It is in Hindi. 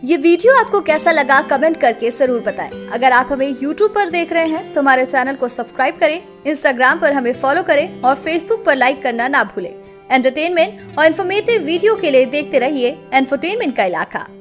ये वीडियो आपको कैसा लगा कमेंट करके जरूर बताएं। अगर आप हमें YouTube पर देख रहे हैं तो हमारे चैनल को सब्सक्राइब करें, Instagram पर हमें फॉलो करें और Facebook पर लाइक करना ना भूलें। एंटरटेनमेंट और इन्फॉर्मेटिव वीडियो के लिए देखते रहिए इंफोटेनमेंट का इलाका।